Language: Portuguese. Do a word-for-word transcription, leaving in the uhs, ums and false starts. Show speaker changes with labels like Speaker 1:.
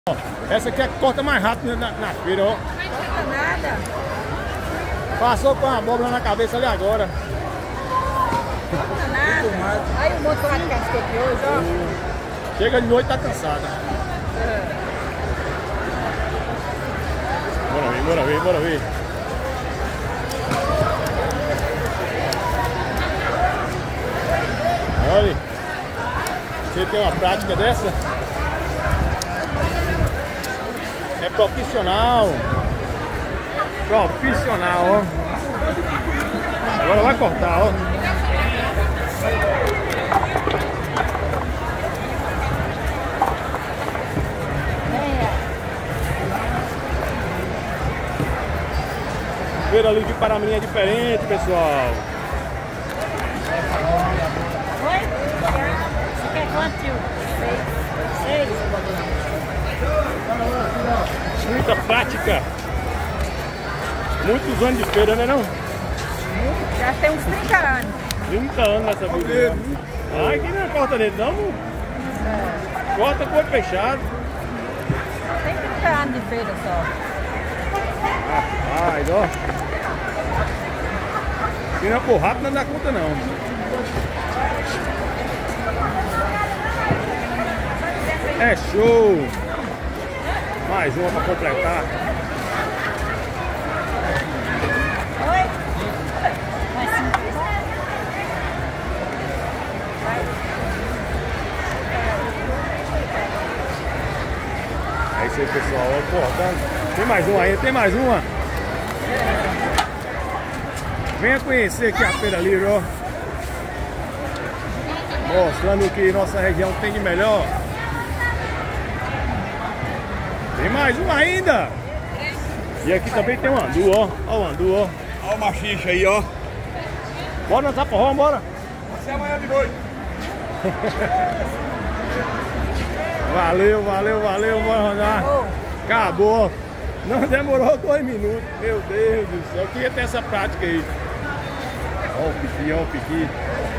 Speaker 1: Essa aqui é que corta mais rápido na, na feira, ó.
Speaker 2: Não corta nada.
Speaker 1: Passou com a abóbora na cabeça ali agora.
Speaker 2: Não corta nada. Aí o monte lá de casca aqui hoje, ó.
Speaker 1: Chega de noite e tá cansada.
Speaker 2: É.
Speaker 1: Bora ver, bora ver, bora ver. Olha, você tem uma prática dessa? É profissional. Profissional, ó. Agora vai cortar, ó. Feira ali de Paramirim é diferente, pessoal.
Speaker 2: Oi? Você quer quanto, tio? Seis. Seis?
Speaker 1: Muita prática. Muitos anos de feira, né não?
Speaker 2: Já tem uns trinta anos.
Speaker 1: trinta anos nessa vida. Ai, que não é corta dele não, amor.
Speaker 2: É.
Speaker 1: Corta com o olho fechado.
Speaker 2: Tem trinta anos de feira só.
Speaker 1: Rapaz, ó. Se não for rápido, não dá conta não. É show. Mais uma pra completar.
Speaker 2: Oi? Mais cinco.
Speaker 1: É isso aí, pessoal. Ó, cortando. Tem mais uma aí, tem mais uma. Venha conhecer aqui a Feira Livre, ó. Mostrando o que nossa região tem de melhor. Tem mais uma ainda. E aqui também tem um andu, ó. Ó o andu, ó.
Speaker 3: Olha o machixe aí, ó.
Speaker 1: Bora dançar forró, bora.
Speaker 3: Até amanhã de noite.
Speaker 1: Valeu, valeu, valeu, bora rodar. Acabou. Não demorou dois minutos. Meu Deus do céu. Eu queria ter essa prática aí. Ó o piqui, ó o piqui.